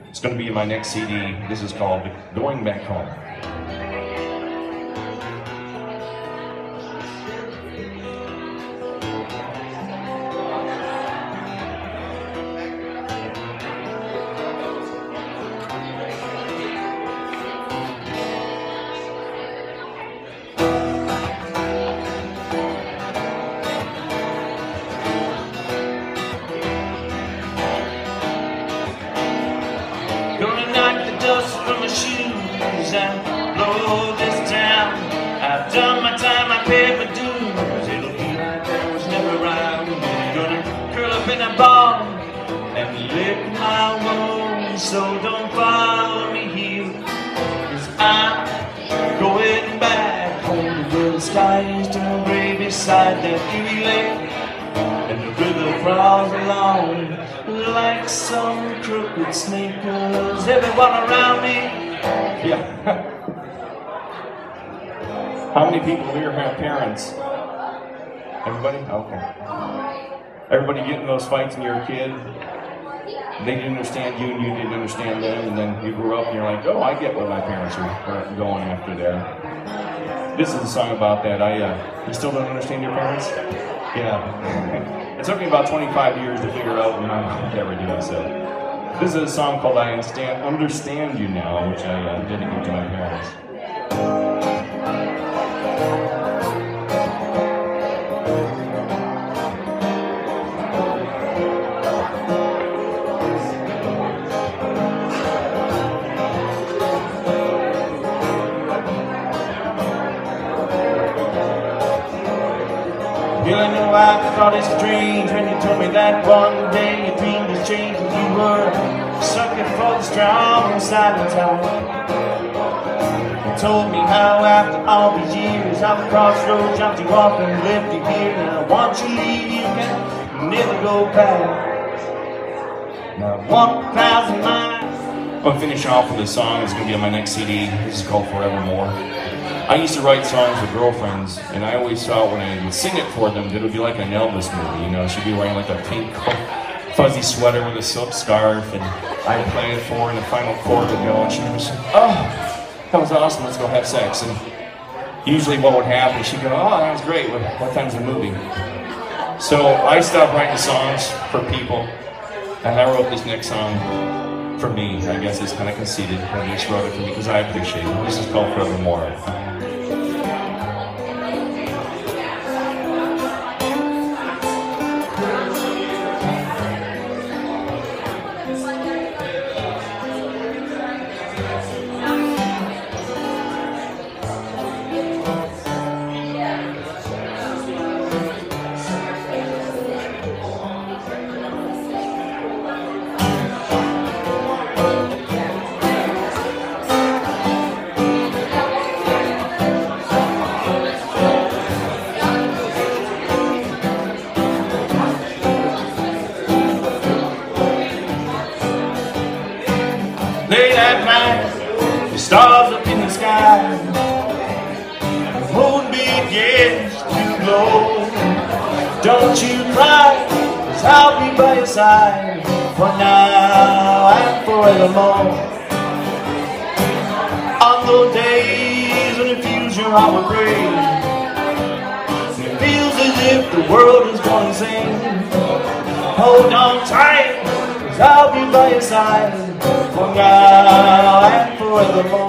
It's going to be in my next CD. This is called Going Back Home. Gonna knock the dust from my shoes and blow this town. I've done my time, I paid my dues. It'll be like I was never around. Gonna curl up in a ball and lick my wounds. So don't follow me here, 'cause I'm going back home to where the sky is turned gray beside that Erie Lake. And the river crawls along like some crooked snake, 'cause everyone around me. Yeah. How many people here have parents? Everybody? Okay. Everybody get in those fights when you're a kid? They didn't understand you and you didn't understand them, and then you grew up and you're like, oh, I get what my parents are going after there. This is a song about that. You still don't understand your parents? Yeah. It took me about 25 years to figure out when I ever do so. This is a song called I Understand You Now, which I dedicate to my parents. Well, I know I thought it's strange when you told me that one day your dream was changed and you were sucking for the strong inside the town. You told me how after all these years I'm the crossroads, jumped you off and left you here. Now once you leave, you can never go back. Now 1,000 miles. I'm going to finish off with a song that's going to be on my next CD. This is called Forevermore. I used to write songs with girlfriends, and I always thought when I would sing it for them that it would be like an Elvis movie. You know, she'd be wearing like a pink fuzzy sweater with a silk scarf, and I'd play it for her, and the final chord would go, and she'd be say, oh, that was awesome, let's go have sex. And usually what would happen, she'd go, oh, that was great, what time's the movie? So I stopped writing songs for people, and I wrote this next song for me. I guess it's kind of conceited, but I just wrote it for me because I appreciate it. This is called Forevermore. Late at night, the stars up in the sky, the moon begins to glow. Don't you cry, 'cause I'll be by your side, for now and forevermore. On those days when it feels your heart will break, and it feels as if the world is going insane, hold on tight, 'cause I'll be by your side, for now and forevermore.